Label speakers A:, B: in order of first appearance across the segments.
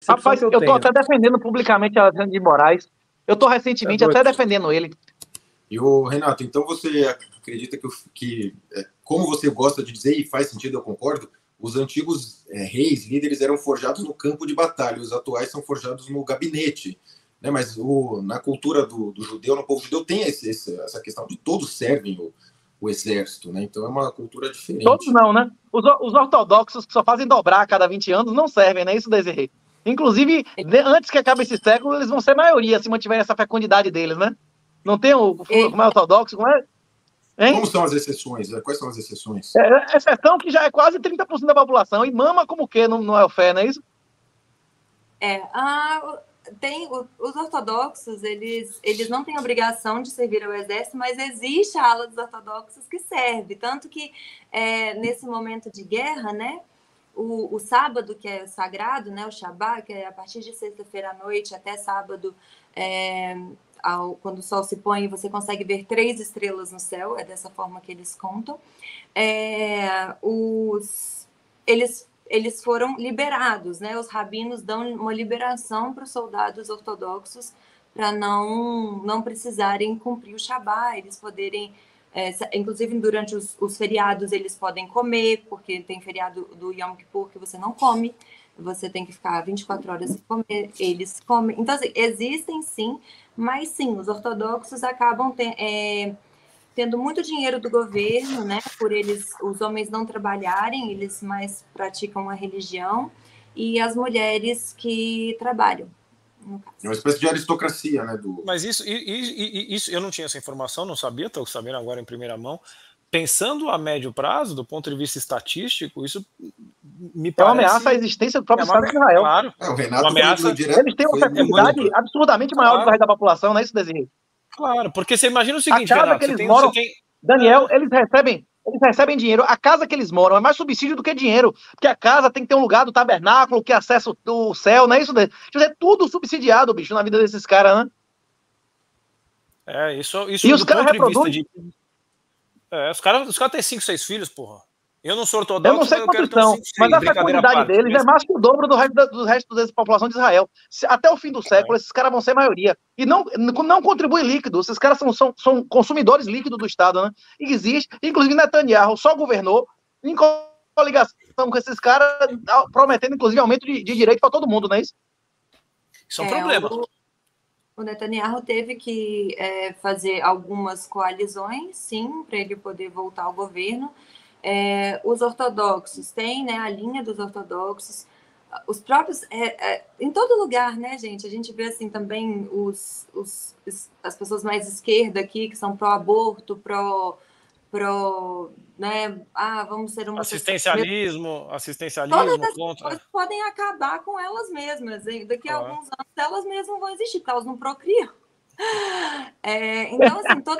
A: percepção
B: Rapaz,
A: que eu
B: eu tô
A: tenho.
B: até defendendo publicamente Alexandre de Moraes. Eu tô recentemente até defendendo ele.
C: E o Renato, então você acredita como você gosta de dizer, e faz sentido, eu concordo, os antigos reis, líderes eram forjados no campo de batalha, os atuais são forjados no gabinete, né? Mas na cultura do judeu, no povo judeu, tem essa questão de todos servem o exército, né? Então é uma cultura diferente.
B: Todos não, né? Os ortodoxos que só fazem dobrar a cada 20 anos não servem, né? Isso, Desirê? Inclusive, antes que acabe esse século, eles vão ser maioria, se mantiverem essa fecundidade deles, né? Não tem como é ortodoxo, como é? Hein?
C: Como são as exceções? Quais são as exceções?
B: Exceção que já é quase 30% da população, e mama como que não é o fé, não é isso?
D: Os ortodoxos, eles não têm obrigação de servir ao exército, mas existe a ala dos ortodoxos que serve, tanto que nesse momento de guerra, né, o sábado, que é sagrado, né, o Shabbat, que é a partir de sexta-feira à noite até sábado, quando o sol se põe, você consegue ver 3 estrelas no céu, é dessa forma que eles contam. Eles foram liberados, né? Os rabinos dão uma liberação para os soldados ortodoxos para não precisarem cumprir o Shabbat, eles poderem, inclusive durante os feriados, eles podem comer, porque tem feriado do Yom Kippur que você não come, você tem que ficar 24 horas sem comer, eles comem. Então, assim, existem sim, mas sim, os ortodoxos acabam tendo muito dinheiro do governo, né? Por os homens não trabalharem, eles mais praticam a religião, e as mulheres que trabalham.
C: É uma espécie de aristocracia, né?
A: Mas isso eu não tinha essa informação, não sabia, estou sabendo agora em primeira mão. Pensando a médio prazo, do ponto de vista estatístico, isso me parece...
B: É uma ameaça à existência do próprio Estado de Israel.
A: Claro.
C: O Renato
A: uma ameaça...
B: Eles têm uma fecundidade absurdamente maior do que o resto da população, não é isso, Desirê?
A: Claro, porque você imagina o seguinte,
B: a casa
A: Renato,
B: que eles moram, Daniel, eles recebem dinheiro. A casa que eles moram é mais subsídio do que dinheiro, porque a casa tem que ter um lugar do tabernáculo, que acessa o céu, não é isso? É tudo subsidiado, bicho, na vida desses caras, né?
A: Isso
B: e os caras reproduzem...
A: Os caras têm 5, 6 filhos, porra. Eu não sou ortodoxo,
B: eu não sei quantos são, mas a fecundidade deles é mais que o dobro do resto da população de Israel. Até o fim do século, esses caras vão ser maioria. E não contribuem líquido. Esses caras são consumidores líquidos do Estado, né? E existe, inclusive Netanyahu só governou em coligação com esses caras, prometendo, inclusive, aumento de direito para todo mundo, não é isso?
A: Isso é um problema.
D: O Netanyahu teve que fazer algumas coalizões, sim, para ele poder voltar ao governo. Os ortodoxos têm, né, a linha dos ortodoxos, os próprios, em todo lugar, né, gente, a gente vê assim também as pessoas mais esquerda aqui, que são pró-aborto, né, vamos ser uma
A: assistencialismo
D: todas
A: contra...
D: coisas podem acabar com elas mesmas, daqui a alguns anos elas mesmas vão existir, porque elas não procriam. Então, assim,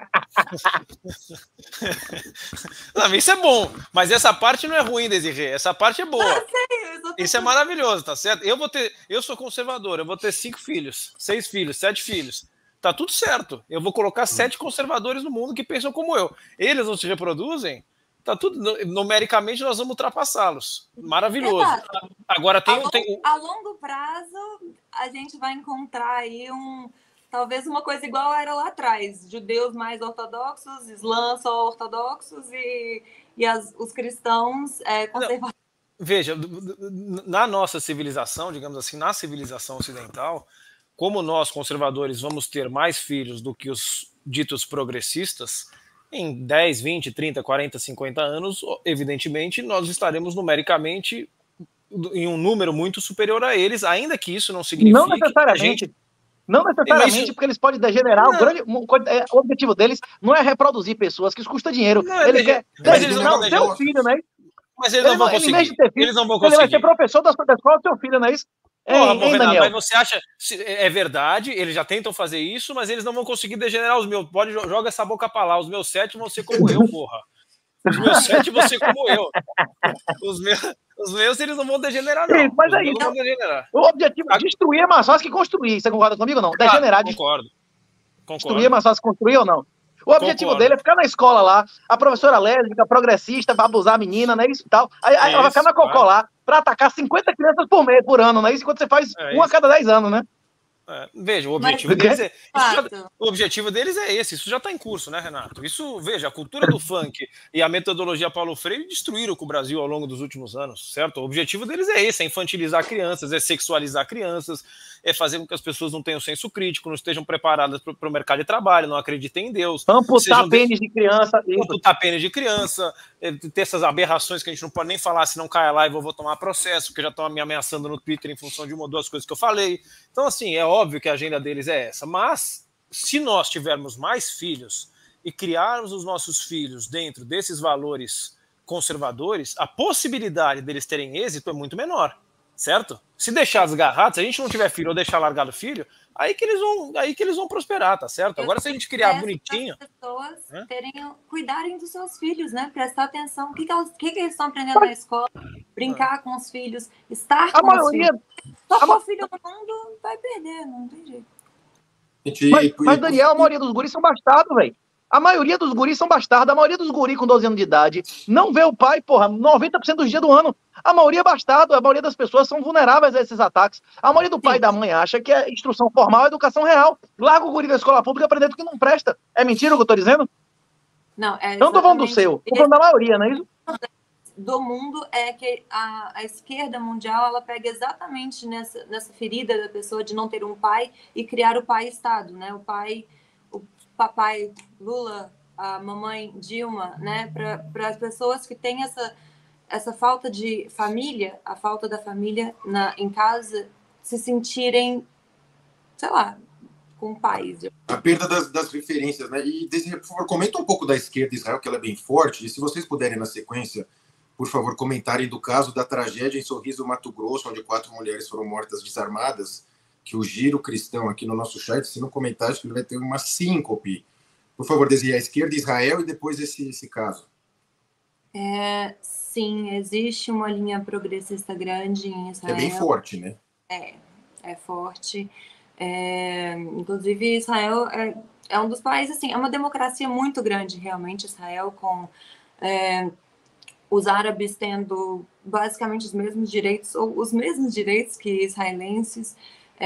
A: Não, isso é bom, mas essa parte não é ruim, Desirê, essa parte é boa. Isso é maravilhoso, tá certo? Eu sou conservador, eu vou ter 5 filhos, 6 filhos, 7 filhos. Tá tudo certo. Eu vou colocar 7 conservadores no mundo que pensam como eu. Eles não se reproduzem, tá tudo. Numericamente nós vamos ultrapassá-los. Maravilhoso.
D: Exato.
A: Agora
D: a longo prazo a gente vai encontrar aí talvez uma coisa igual era lá atrás, judeus mais ortodoxos, islã só ortodoxos e os cristãos conservadores.
A: Veja, na nossa civilização, digamos assim, na civilização ocidental, como nós, conservadores, vamos ter mais filhos do que os ditos progressistas, em 10, 20, 30, 40, 50 anos, evidentemente, nós estaremos numericamente em um número muito superior a eles, ainda que isso não signifique...
B: Não necessariamente. Não necessariamente, porque eles podem degenerar. O objetivo deles não é reproduzir pessoas, que isso custa dinheiro. Ele quer ter um filho, né?
A: Mas eles não vão conseguir.
B: Em vez de ter filho,
A: eles não vão conseguir.
B: Ele vai ser professor da escola do seu filho, não é isso?
A: Renato, mas você acha... É verdade, eles já tentam fazer isso, mas eles não vão conseguir degenerar os meus. Joga essa boca pra lá. Os meus 7 vão ser como eu, porra. Os meus 7 vão ser como eu. Os meus, eles não vão degenerar, não.
B: Mas aí,
A: não vão degenerar.
B: O objetivo é destruir é mais fácil que construir. Você concorda comigo ou não? Degenerar.
A: Concordo.
B: Destruir é mais fácil que construir ou não? O objetivo dele é ficar na escola lá, a professora lésbica, progressista, vai abusar a menina, né? Isso e tal. Aí ela vai ficar na cocó lá. para atacar 50 crianças por ano, né? Isso quando você faz uma a cada 10 anos, né?
A: Veja, o objetivo deles é esse. Isso já está em curso, né, Renato? Isso, veja, a cultura do funk e a metodologia Paulo Freire destruíram o Brasil ao longo dos últimos anos, certo? O objetivo deles é esse, é infantilizar crianças, é sexualizar crianças, é fazer com que as pessoas não tenham senso crítico, não estejam preparadas para o mercado de trabalho, não acreditem em Deus.
B: Amputar pênis de criança.
A: Amputar pênis de criança, ter essas aberrações que a gente não pode nem falar, se não cai a live eu vou tomar processo, porque já estão me ameaçando no Twitter em função de uma ou duas coisas que eu falei. Então, assim, é óbvio que a agenda deles é essa, mas se nós tivermos mais filhos e criarmos os nossos filhos dentro desses valores conservadores, a possibilidade deles terem êxito é muito menor, certo? Se deixar desgarrado, se a gente não tiver filho ou deixar largado filho, aí que eles vão prosperar, tá certo? Agora, se a gente criar bonitinho...
D: As pessoas cuidarem dos seus filhos, né? Prestar atenção. O que eles estão aprendendo na escola? Brincar com os filhos, estar com os filhos. Só o filho no mundo vai perder, não tem jeito.
B: Mas Daniel, a maioria dos guris são bastardos, velho. A maioria dos guris são bastardos. A maioria dos guris com 12 anos de idade não vê o pai, 90% dos dias do ano. A maioria é bastardo. A maioria das pessoas são vulneráveis a esses ataques. A maioria do pai e da mãe acha que é instrução formal, educação real. Larga o guri da escola pública aprendendo que não presta. É mentira o que eu tô dizendo?
D: Não,
B: eu não tô falando do seu. Tô falando da maioria, não é isso?
D: Do mundo é que a esquerda mundial ela pega exatamente nessa ferida da pessoa de não ter um pai e criar o pai-estado, né? O papai Lula, a mamãe Dilma, né? Para as pessoas que têm essa falta de família, a falta da família em casa, se sentirem, sei lá, com pais.
C: A perda das referências, né? E, por favor, comenta um pouco da esquerda de Israel, que ela é bem forte, e se vocês puderem, na sequência, por favor, comentarem do caso da tragédia em Sorriso, Mato Grosso, onde 4 mulheres foram mortas desarmadas, que o Giro Cristão aqui no nosso chat, se não comentar, acho que ele vai ter uma síncope. Por favor, Desi, a esquerda de Israel e depois esse caso.
D: Sim, existe uma linha progressista grande em Israel.
C: É bem forte, né?
D: É forte. Inclusive, Israel é um dos países, assim, é uma democracia muito grande, realmente, Israel, com os árabes tendo basicamente os mesmos direitos, ou os mesmos direitos que israelenses.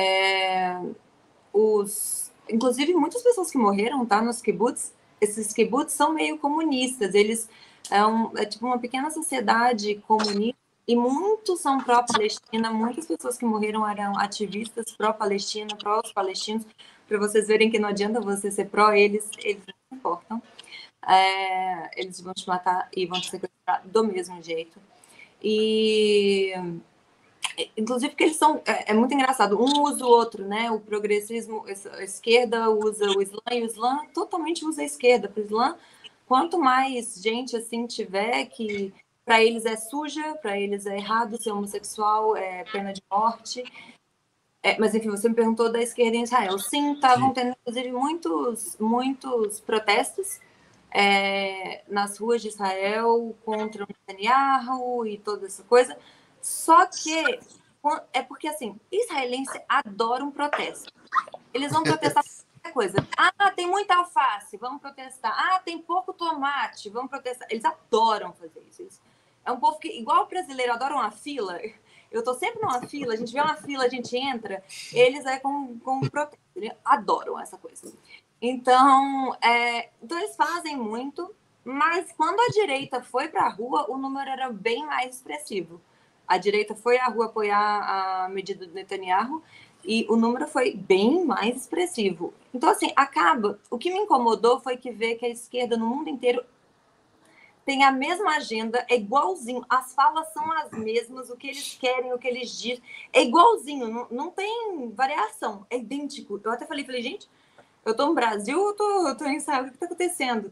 D: Inclusive, muitas pessoas que morreram, tá, nos kibbutz, esses kibbutz são meio comunistas, eles é tipo uma pequena sociedade comunista, e muitos são pró-Palestina, muitas pessoas que morreram eram ativistas pró-Palestina, pró-os palestinos, para vocês verem que não adianta você ser pró, eles não importam. Eles vão te matar e vão te sequestrar do mesmo jeito. E inclusive porque eles são, é muito engraçado, um usa o outro, né? O progressismo, a esquerda usa o Islã e o Islã totalmente usa a esquerda. Para o Islã, quanto mais gente assim tiver que para eles é suja, para eles é errado ser homossexual, é pena de morte. Mas enfim, você me perguntou da esquerda em Israel. Sim, estavam tendo inclusive muitos protestos nas ruas de Israel contra o Netanyahu e toda essa coisa. Só que é porque, assim, israelense adora um protesto. Eles vão protestar por qualquer coisa. Tem muita alface, vamos protestar. Tem pouco tomate, vamos protestar. Eles adoram fazer isso. É um povo que, igual o brasileiro, adora uma fila. Eu tô sempre numa fila, a gente vê uma fila, a gente entra, eles com protesto. Eles adoram essa coisa. Então eles fazem muito, mas quando a direita foi para a rua, o número era bem mais expressivo. A direita foi à rua apoiar a medida do Netanyahu e o número foi bem mais expressivo. Então, assim, o que me incomodou foi ver que a esquerda no mundo inteiro tem a mesma agenda, é igualzinho, as falas são as mesmas, o que eles querem, o que eles dizem, é igualzinho, não tem variação, é idêntico. Eu até falei, gente, eu tô no Brasil, eu tô em Israel, o que tá acontecendo?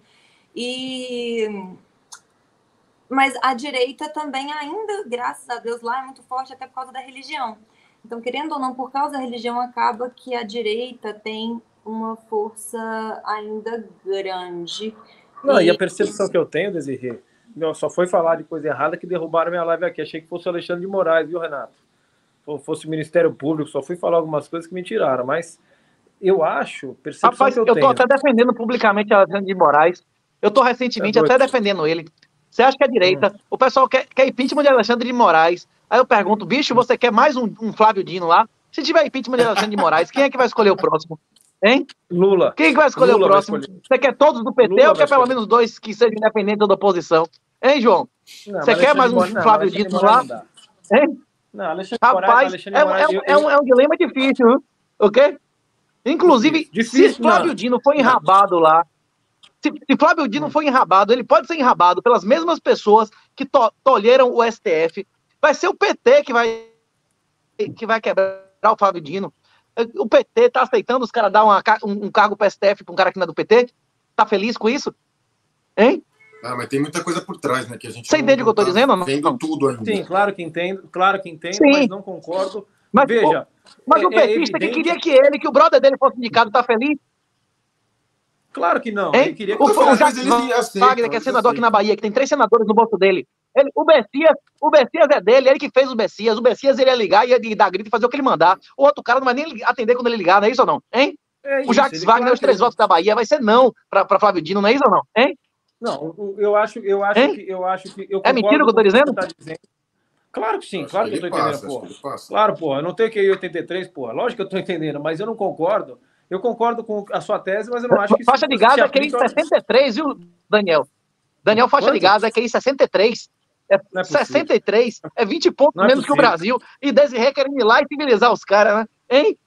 D: Mas a direita também ainda, graças a Deus, lá é muito forte até por causa da religião. Então, querendo ou não, por causa da religião, acaba que a direita tem uma força ainda grande.
E: Não, e a percepção que eu tenho, Desirê, só foi falar de coisa errada que derrubaram minha live aqui. Achei que fosse o Alexandre de Moraes, viu, Renato? Fosse o Ministério Público, só fui falar algumas coisas que me tiraram, mas eu acho, percepção
B: Rapaz,
E: que eu tenho...
B: tô até defendendo publicamente o Alexandre de Moraes. Eu tô recentemente até defendendo ele. Você acha que a direita, o pessoal quer impeachment de Alexandre de Moraes, Aí eu pergunto, bicho, você quer mais um Flávio Dino lá? Se tiver impeachment de Alexandre de Moraes, quem é que vai escolher o próximo? Hein?
E: Lula.
B: Quem é que vai escolher o próximo? Você quer todos do PT
E: Lula
B: ou quer pelo menos 2 que sejam independentes da oposição? Hein, João? Você quer mais um Flávio Dino lá? Hein?
E: Não, Alexandre
B: Rapaz, é um dilema difícil, viu? Ok? Inclusive, se Flávio Dino for enrabado lá, se Flávio Dino for enrabado, ele pode ser enrabado pelas mesmas pessoas que tolheram o STF. Vai ser o PT que vai quebrar o Flávio Dino. O PT tá aceitando os caras dar um cargo para STF para um cara que não é do PT? Tá feliz com isso? Hein?
C: Mas tem muita coisa por trás, né? Que a gente
B: Você entende o que eu tô dizendo? Não?
C: Vendo tudo ainda.
E: Sim, claro que entendo, sim. Mas não concordo.
B: Mas,
E: veja.
B: Mas o petista que queria que o brother dele fosse indicado, tá feliz?
E: Claro que não.
B: Ele queria que o Jacques Wagner, que é senador aqui na Bahia, que tem 3 senadores no bolso dele. O Bessias é dele, ele que fez o Bessias. O Bessias ele ia ligar, ia dar grito e fazer o que ele mandar. O outro cara não vai nem atender quando ele ligar, não é isso ou não? Hein? O Jacques Wagner, os 3 votos da Bahia, vai ser não pra Flávio Dino, não é isso ou não? Hein?
E: Não, eu acho que
B: é mentira o que eu tô dizendo?
E: Claro que sim, claro que eu tô entendendo, porra. Claro, porra, eu não tenho QI 83, porra. Lógico que eu tô entendendo, mas eu não concordo. Eu concordo com a sua tese, mas eu não acho que...
B: Faixa de Gaza é QI 63, viu, Daniel? Daniel, faixa de Gaza é QI 63. É 63, é 20 pontos menos que o Brasil. E Desirê querendo ir lá e civilizar os caras, né? Hein?